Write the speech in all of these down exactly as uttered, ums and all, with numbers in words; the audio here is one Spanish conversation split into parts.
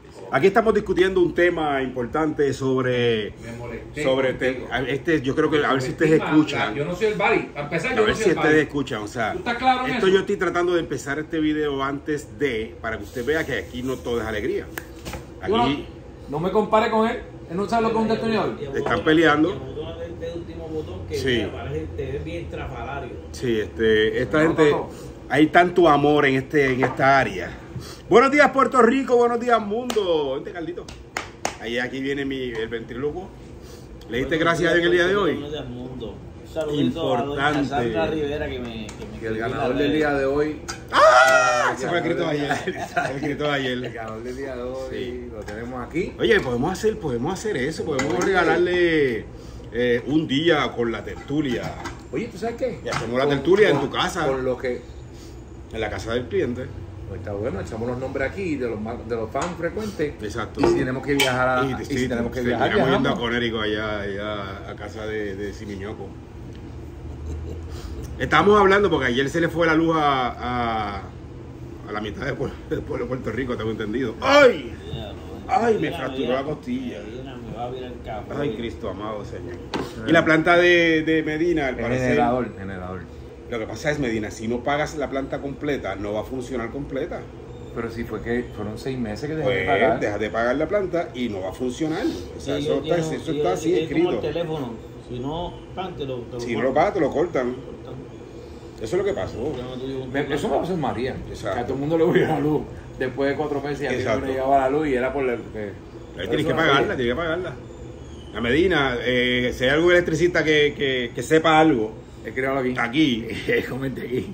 Aquí estamos discutiendo un tema importante sobre, sobre te, este, yo creo que a ver si ustedes escuchan. Yo no soy el Bari, para empezar yo a ver no soy si el ustedes Bari. escuchan, o sea, ¿Tú estás claro en esto eso? yo estoy tratando de empezar este video antes de, para que usted vea que aquí no todo es alegría. Aquí No, no me compare con él, él no sabe lo que es un destornillador. están peleando. El último botón que Sí. parece te ves bien trafalario. Sí, este, esta No, gente, no, no. hay tanto amor en este, en esta área. Buenos días Puerto Rico, buenos días mundo. Vente, Carlito. Ahí aquí viene mi el ventrílocuo. ¿Le diste gracias a Dios en el día de hoy? Buenos días, mundo. Un saludito a doña Importante. Sandra Rivera que me, que me Y el escribió en ganador las del redes. día de hoy. ¡Ah! Se fue el grito de ayer. El grito de El ayer. ganador del día de hoy Sí. lo tenemos aquí. Oye, podemos hacer, podemos hacer eso, podemos regalarle eh, un día con la tertulia. Oye, ¿tú sabes qué? Y hacemos la tertulia en con- tu casa. Con lo que. En la casa del cliente. Pues está bueno, echamos los nombres aquí de los, más- de los fans frecuentes. Exacto. Y si tenemos que viajar a. Y, y sí, si tenemos que sí, viajar, terminamos yendo a viajamos. Conérico allá, allá a casa de, de Simiñoco. Estamos hablando porque ayer se le fue la luz a, a, a la mitad del pueblo, del pueblo de Puerto Rico, tengo entendido. ¡Ay! Mira, Ay, me mira, fracturó mira, la costilla. mira, me va a virar el café. Ay, Cristo amado Señor. Y la planta de, de Medina, al El parecer, generador, generador. lo que pasa es, Medina, si no pagas la planta completa, no va a funcionar completa. Pero sí fue que fueron seis meses que dejé Pues de pagar. dejas de pagar la planta y no va a funcionar. O sea, Sí, eso yo está, quiero- eso yo- está así es como el escrito. teléfono. Si no, pan, te lo, te lo Si no cortan. lo pagas, te lo cortan. Cortan. Eso es lo que pasó. Yo no tuve un- Me- Eso me pasó en María. Exacto. Que a todo el mundo le volvió la luz. Después de cuatro meses y a ti no Exacto. le llegaba la luz y era por el que. Ahí tienes que pagarla, tienes que pagarla. A Medina, eh, si hay algún electricista que, que, que sepa algo, Escríbalo aquí. aquí, Comente aquí.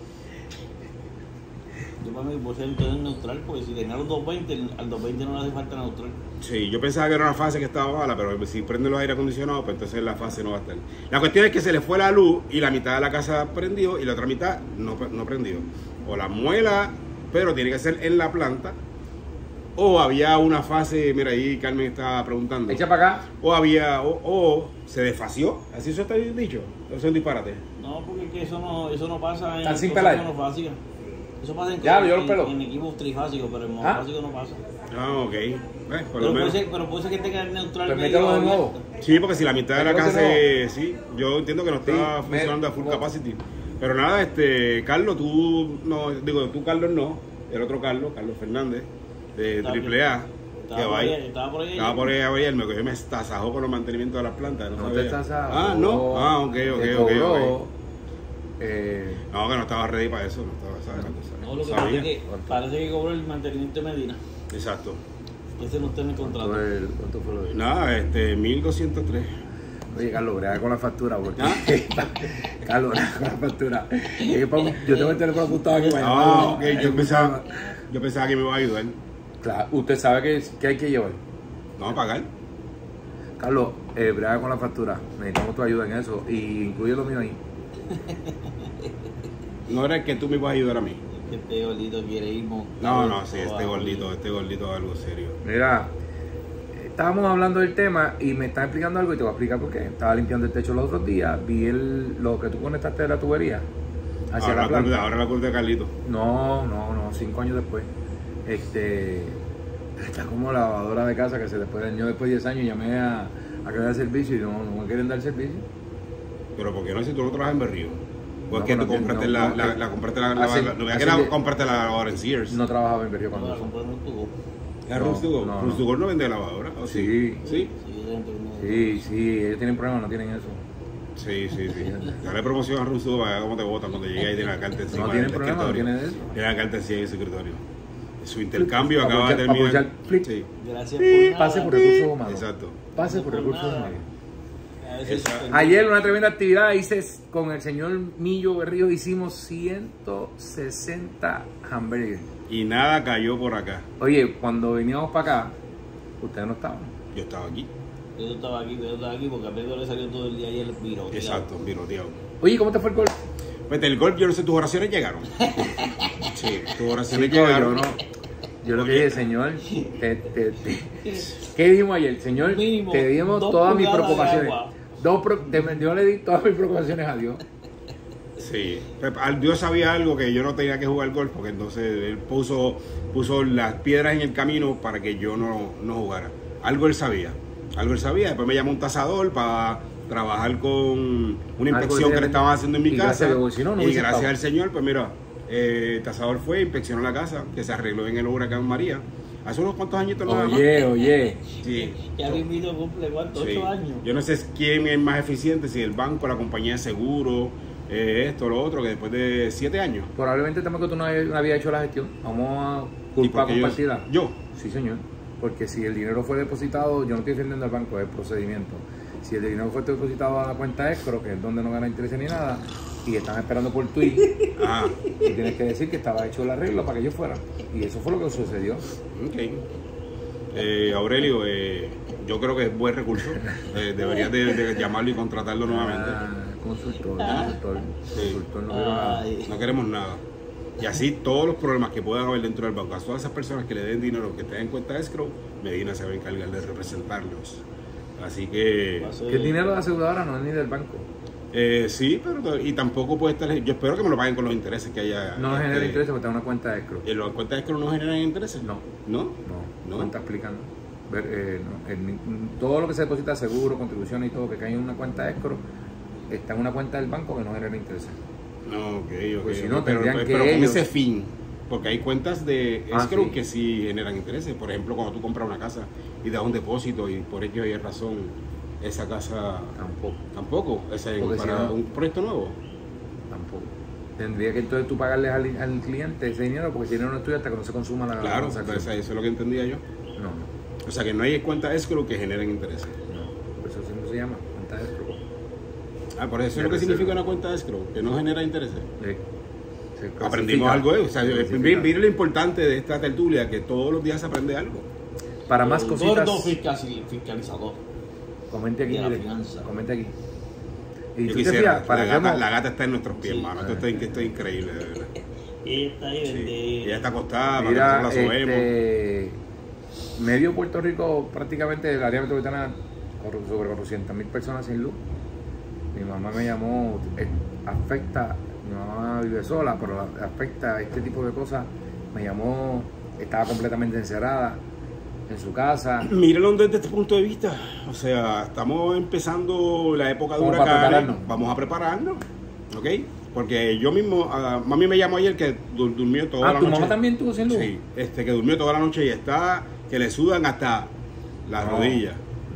Yo para mí puse entonces neutral, porque si tenía los doscientos veinte, al doscientos veinte no le hace falta neutral. sí, yo pensaba que era una fase que estaba mala, pero si prende los aire acondicionados, pues entonces la fase no va a estar. La cuestión es que se le fue la luz y la mitad de la casa prendió y la otra mitad no, no prendió. O la muela, pero tiene que ser en la planta, o había una fase, mira ahí Carmen está preguntando, Echa para acá. o había, o, o se desfació, así eso está dicho, eso es un disparate. No, porque es que eso no, eso no pasa en ¿Están sin cosas pelar? monofásicas. Eso pasa en, Ya, yo en, los pelo. en equipos trifásicos, pero en monofásico no pasa. Ah, ok. Eh, por lo Pero puede, menos. ser, pero puede ser que tenga el neutral Pues medio mételo de nuevo. abierto. Sí, porque si la mitad de la Creo que casa no. es- sí, yo entiendo que no está Sí, funcionando me- a full no. capacity. Pero nada, este, Carlos, tú, no, digo, tú Carlos no, el otro Carlos, Carlos Fernández, de Está triple A, Estaba que por va ahí, ahí. estaba por ahí. Estaba por ahí ayer, me cogió y me estasajó con los mantenimientos de las plantas. No, No sabía. te estás a- Ah, no. Ah, ok, ok, te ok, cobró, ok. eh, No, que no estaba ready para eso, no estaba, ¿sabes? No, lo que Sabía. pasa es que parece que cobró el mantenimiento de Medina. Exacto. Ese no está en el contrato. ¿cuánto, el- cuánto fue lo de- Nada, este, mil doscientos tres. Oye, Carlos, brega con la factura, porque. ¿Ah? Carlos, brega con la factura. Es que pa- yo tengo el teléfono apuntado aquí para Ah, llamarlo. ok, yo pensaba, yo pensaba que me iba a ayudar. Claro, usted sabe que, que hay que llevar. ¿Vamos a pagar? Carlos, eh, brega con la factura. Necesitamos tu ayuda en eso. Y incluye lo mío ahí. No era el que tú me ibas a ayudar a mí. Este gordito quiere ir montado. No, no, sí, este Abajo. gordito, este gordito es algo serio. Mira, estábamos hablando del tema y me están explicando algo y te voy a explicar por qué. Estaba limpiando el techo los otros días, vi el, lo que tú conectaste de la tubería hacia Ahora la la, culpa, planta. ahora la culpa de Carlito. No, no, no, cinco años después. Este, está como la lavadora de casa que se después dañó después de diez años, llamé a, a que dar servicio y no, no me quieren dar servicio. Pero ¿por qué no si tú no trabajas en Berrío? ¿Por No, qué no, tú compraste no, la, no, la, no. la, compraste la, la, Hace- la, no veas hace que la die- compraste la lavadora en Sears? No trabajaba en Berrío No, cuando la eso. compró en un tubo. ¿Es no, Roots to Go? no, Roots no. to Go no vende lavadora. ¿O sí? Sí. Sí. Sí, dentro de uno. Sí, sí, ellos tienen problemas, no tienen eso. Sí, sí, sí. Dale promoción a Roots to Go para ver cómo te votan cuando llegue ahí tiene la carta encima No tienen del problema, no escritorio. tienen eso. Tiene la carta encima en el escritorio. Su intercambio Para acaba de aprovechar- para terminar. aprovechar, flip. Sí, Gracias por nada. Pase por recursos humanos. exacto. Pase por Por recursos nada. humanos. A veces Esa- se- Ayer una tremenda actividad, hice con el señor Millo Berrío, hicimos ciento sesenta hamburgues. Y nada cayó por acá. Oye, cuando veníamos para acá, ustedes no estaban. Yo estaba aquí. Yo estaba aquí, yo estaba aquí porque a Pedro le salió todo el día ayer el viro. Exacto, viroteado. Oye, ¿cómo te fue el gol? Vete, el golf, yo no sé, tus oraciones llegaron. Sí, tus oraciones Chico, llegaron. yo no. Yo lo que Oye. dije, señor, te, te, te- ¿qué dijimos ayer? Señor, Mínimo, te dimos dos todas mis pulgadas de preocupaciones. agua. Dos pro- te- yo le di todas mis preocupaciones a Dios. Sí, al Dios sabía algo que yo no tenía que jugar golf, porque entonces él puso, puso las piedras en el camino para que yo no, no jugara. Algo él sabía, algo él sabía. Después me llamó un tasador para trabajar con una inspección que le estaban haciendo en mi y casa. gracias, si no, no y hubiese gracias estado. al Señor, pues mira, eh, el tasador fue, inspeccionó la casa, que se arregló en el huracán María. Hace unos cuantos añitos nada más. Oye, oye. Sí. Ya mi invito cumple cuánto, Sí. ocho años. Yo no sé quién es más eficiente, si el banco, la compañía de seguro, eh, esto, lo otro, que después de siete años. Probablemente tampoco tú no habías no habías hecho la gestión. Vamos a ¿Y culpa por qué yo- compartida. Yo. Sí, señor. Porque si el dinero fue depositado, yo no estoy defendiendo al banco, es el procedimiento. Si el dinero fue depositado a la cuenta escro, que es donde no gana interés ni nada, y están esperando por tweet, Ah, tú tienes que decir que estaba hecho el arreglo para que yo fuera. Y eso fue lo que sucedió. ok. Eh, Aurelio, eh, yo creo que es buen recurso. Eh, deberías de, de llamarlo y contratarlo nuevamente. Ah, consultor, Ah. consultor, Sí. consultor, no quiero nada. Ay. No queremos nada. Y así todos los problemas que puedan haber dentro del banco, a todas esas personas que le den dinero, que estén en cuenta de escrow, Medina se va a encargar de representarlos. Así que... Va a ser- Que el dinero de la aseguradora no es ni del banco. Eh, sí, pero y tampoco puede estar. Yo espero que me lo paguen con los intereses que haya. No este, genera interés porque está en una cuenta de escro. ¿Y las cuentas de escro no generan intereses? No. ¿No? No, No. no está explicando. Ver, eh, no, el- todo lo que se deposita, seguro, contribuciones y todo que cae en una cuenta de escro, está en una cuenta del banco que no genera intereses. No, ok, ok. Pues si ok, no, pero, tendrían pero que con ellos- ese fin. Porque hay cuentas de Ah, escrow sí. que sí generan intereses. Por ejemplo, cuando tú compras una casa y das un depósito y por ello hay razón, esa casa Tampoco, tampoco. Ese, Porque para si no- un proyecto nuevo. tampoco. Tendría que entonces tú pagarle al, al cliente ese dinero porque si dinero no es tuyo hasta que no se consuma la Claro, transacción. entonces eso es lo que entendía yo. No, no, O sea que no hay cuentas escrow que generen intereses. no. Por eso siempre se llama cuenta de escro. Ah, por eso es De lo que reserva. significa una cuenta escrow, que no genera intereses. Sí. Se Aprendimos clasifica. algo, eh. O sea, Se mire clasifica. mire lo importante de esta tertulia, que todos los días se aprende algo. Para más El cositas, gordo fiscal- fiscalizador. comente aquí, de la mire, finanza. comente aquí. Y Yo tú te quisiera, fijas, la parecemos- gata, la gata está en nuestros pies, Sí. mano. Esto, está, esto es increíble, de verdad. Y ella está ahí Sí. de... Ella está acostada, para Mira, que nosotros la sobemos. este, medio Puerto Rico, prácticamente el área metropolitana, corre- sobre cuatrocientas mil personas sin luz. Mi mamá me llamó, eh, afecta, mi mamá vive sola, pero la- afecta este tipo de cosas. Me llamó, estaba completamente encerrada en su casa. Mírenlo desde este punto de vista. O sea, estamos empezando la época de Como para huracanes. prepararnos. Vamos a prepararnos, ¿ok? Porque yo mismo, ah, mami me llamó ayer que dur- durmió toda Ah, la ¿tu noche. mamá también estuvo sin luz? Sí, este, que durmió toda la noche y está, que le sudan hasta las No. rodillas.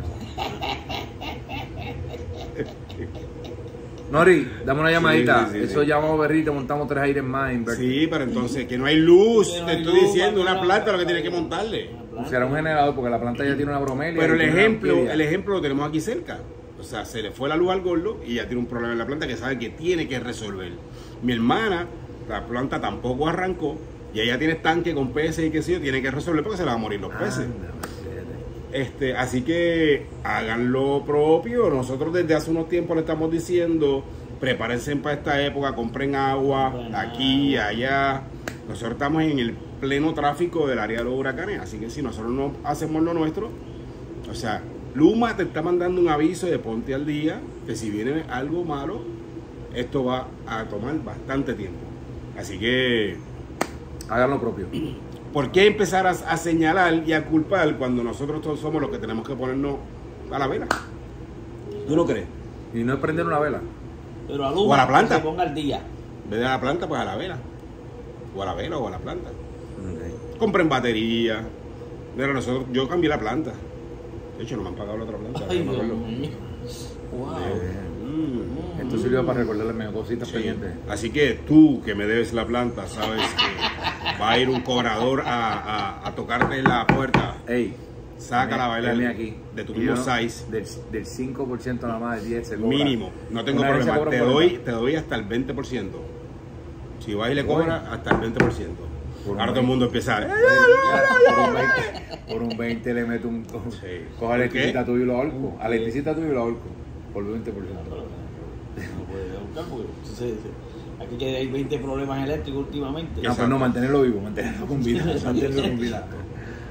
Nori, dame una llamadita. sí, sí, Eso sí. llamamos berrito, montamos tres aires más. inver- Sí, pero entonces que no hay luz, Que no te hay estoy luz, diciendo, para una que planta la- lo que tiene que montarle. Una planta. Será un generador porque la planta ya tiene una bromelia. Pero y el tiene una ejemplo, orquídea. el ejemplo lo tenemos aquí cerca. O sea, se le fue la luz al gordo y ya tiene un problema en la planta que sabe que tiene que resolver. Mi hermana, la planta tampoco arrancó y ella tiene estanque con peces y qué sé yo, tiene que resolver porque se le van a morir los peces. Anda, fíjate. Este, así que hagan lo propio. Nosotros desde hace unos tiempos le estamos diciendo, prepárense para esta época, compren agua Bueno. aquí, allá. Nosotros estamos en el pleno tráfico del área de los huracanes, así que si nosotros no hacemos lo nuestro, o sea, Luma te está mandando un aviso de ponte al día, que si viene algo malo, esto va a tomar bastante tiempo. Así que, Hagan lo propio. ¿por qué empezar a, a señalar y a culpar cuando nosotros todos somos los que tenemos que ponernos a la vela? ¿Tú no crees? Y no es prender una vela. Pero a Luma, O a la planta. que se ponga al día. En vez de a la planta, pues a la vela. O a la vela o a la planta. Compren batería. Mira, nosotros, yo cambié la planta. De hecho, no me han pagado la otra planta. Ay, no me Dios acuerdo. mío. Wow. Mm. Esto sirvió para recordarle mis cositas Sí. pendientes. Así que tú que me debes la planta, sabes que va a ir un cobrador a, a, a tocarte en la puerta. Ey, Saca la bailar Deme aquí. de tu Y mismo yo, size. Del, del cinco por ciento nada más, del diez se cobra. Mínimo. No tengo Una vez se problema. cobra Te un doy, cuarenta. te doy hasta el veinte por ciento. Si vas y le Voy. cobras, hasta el veinte por ciento. Por un Ahora todo el mundo empieza a... Por un veinte, por un veinte le meto un... co- Sí. Coge a la ¿Qué? electricista tuyo y lo ahorco. A la electricista tuyo y lo ahorco. Por veinte por ciento. No puede buscar porque se- se- se- aquí que hay veinte problemas eléctricos últimamente. No, pues no, mantenerlo vivo, mantenerlo con vida. Mantenerlo con vida.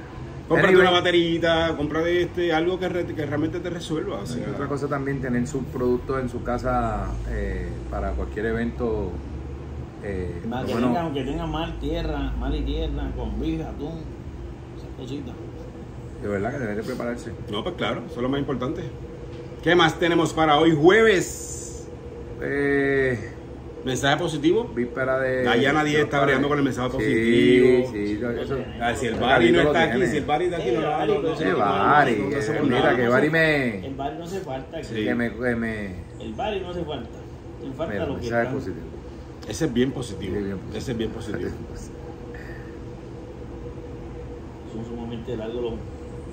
Cómprate Anyway. una baterita, cómprate este, algo que, re- que realmente te resuelva. O sea, Otra cosa también, tener sus productos en su casa eh, para cualquier evento. Eh, Más que, bueno, tenga, aunque tenga mar, tierra, mar y tierra, con bife, atún, esas cositas. de verdad que deben de prepararse. no, pues claro, eso es lo más importante. ¿Qué más tenemos para hoy jueves? Eh, Mensaje positivo. víspera de... Ya nadie de- está bregando con el mensaje Sí, positivo. sí, yo- eso- Ah, si el eso Bari no Carlito lo está aquí, tiene. si el Bari está aquí, Eh, no, no, Bari, no, no, pues, Sí, no, no, Bari, no, no que- hacemos mira nada. que Bari me... El Bari no hace falta. Sí. que me, que me El Bari no hace falta. Le falta mira, lo que mensaje está. positivo. Ese es bien positivo. Sí, bien positivo. Ese es bien positivo. Son sumamente largos los.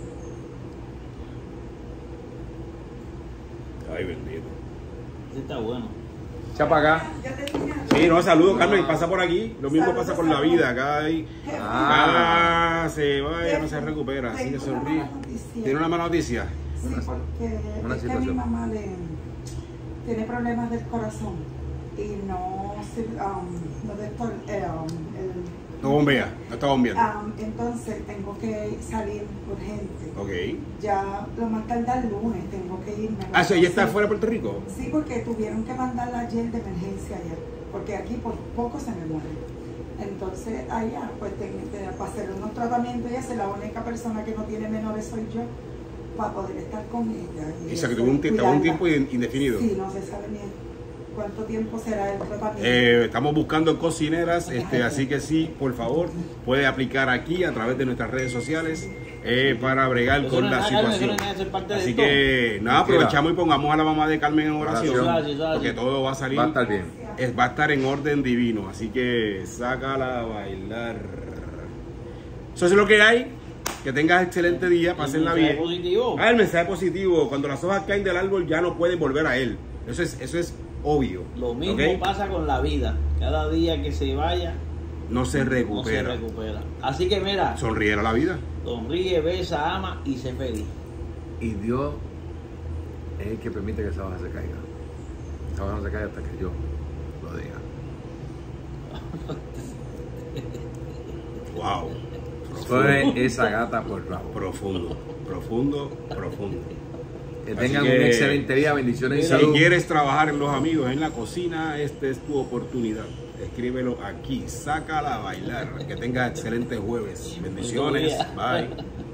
Ay, bendito. Ese está bueno. Echa para acá. Sí, no, saludos, Carmen, pasa por aquí. Lo mismo pasa con la vida. Acá hay. Ah. Ah, se va, ya no se recupera. Así que sonríe. ¿Tiene una mala noticia? Sí, porque una es que a situación. mi mamá le, tiene problemas del corazón y no se, um, no de esto, eh, um, el- No bombea, no está bombeando. um, entonces tengo que salir urgente. Ok. Ya lo más tarde el lunes tengo que irme. Ah, ¿so ella está Sí. fuera de Puerto Rico? Sí, porque tuvieron que mandarla ayer de emergencia ayer, porque aquí por poco se me muere. Entonces allá pues tengo que para hacer unos tratamientos y ella es la única persona que no tiene menores soy yo para poder estar con ella. Y sea que tuvo un, tie- tuvo un tiempo in- indefinido. Sí, no se sabe ni cuánto tiempo será el tratamiento. Eh, estamos buscando cocineras, este, así que sí, por favor, puede aplicar aquí a través de nuestras redes sociales eh, para bregar Eso con no la es nada, Carmen, situación. eso no es nada, eso es parte de Así esto. que nada, aprovechamos y pongamos a la mamá de Carmen en oración, Oración. Sí, sí, sí. porque todo va a salir, Va a estar bien. es- va a estar en orden divino, así que sácala a bailar. Eso es lo que hay. Que tengas excelente día, pásenla mensaje bien. positivo. Ah, el mensaje positivo. Cuando las hojas caen del árbol ya no pueden volver a él. Eso es, eso es obvio. Lo mismo ¿ok? pasa con la vida. Cada día que se vaya, No se no se recupera. recupera. Así que mira, Sonríe a la vida. sonríe, besa, ama y sé feliz. Y Dios es el que permite que esa hoja se caiga. Esa hoja no se caiga hasta que yo lo diga. Wow. Fue esa gata por rabo. Profundo, profundo, profundo. Que Así tengan que, un excelente día, bendiciones y Si salud. quieres trabajar en los amigos en la cocina, esta es tu oportunidad. Escríbelo aquí, sácala a bailar. Que tengas excelente jueves. Bendiciones. Bye.